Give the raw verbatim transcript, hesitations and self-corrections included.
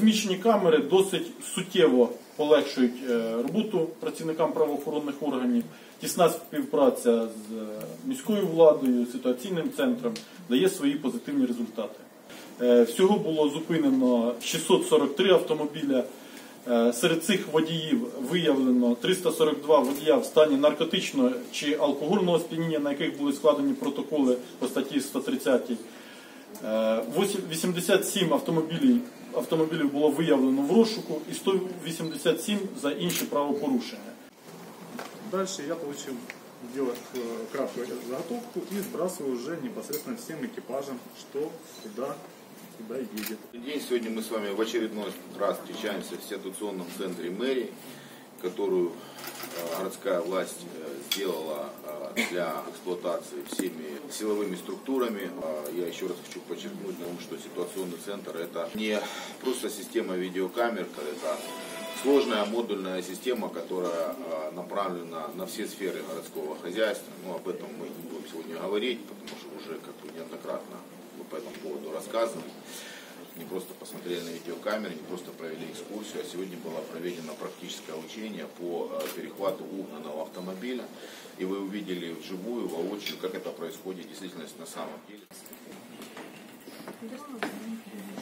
Розміщені камери досить суттєво полегшують роботу працівникам правоохоронних органів. Тісна співпраця з міською владою, ситуаційним центром дає свої позитивні результати. Всього було зупинено шістсот сорок три автомобіля. Серед цих водіїв виявлено триста сорок два водія в стані наркотичного чи алкогольного сп'яніння, на яких були складені протоколи по статті сто тридцять. вісімдесят сім автомобілів, автомобілів було виявлено в розшуку і сто вісімдесят сім за інші правопорушення. Дальше я получил делать краткую заготовку и сбрасываю уже непосредственно всем экипажам, что куда, куда едет. День. Сегодня мы с вами в очередной раз встречаемся в ситуационном центре мэрии, которую городская власть сделала для эксплуатации всеми силовыми структурами. Я еще раз хочу подчеркнуть, что ситуационный центр — это не просто система видеокамер, это сложная модульная система, которая направлена на все сферы городского хозяйства. Но об этом мы не будем сегодня говорить, потому что уже как бы неоднократно мы по этому поводу рассказывали. Не просто посмотрели на видеокамеры, не просто провели экскурсию, а сегодня было проведено практическое учение по перехвату угнанного автомобиля. И вы увидели вживую, воочию, как это происходит действительно на самом деле.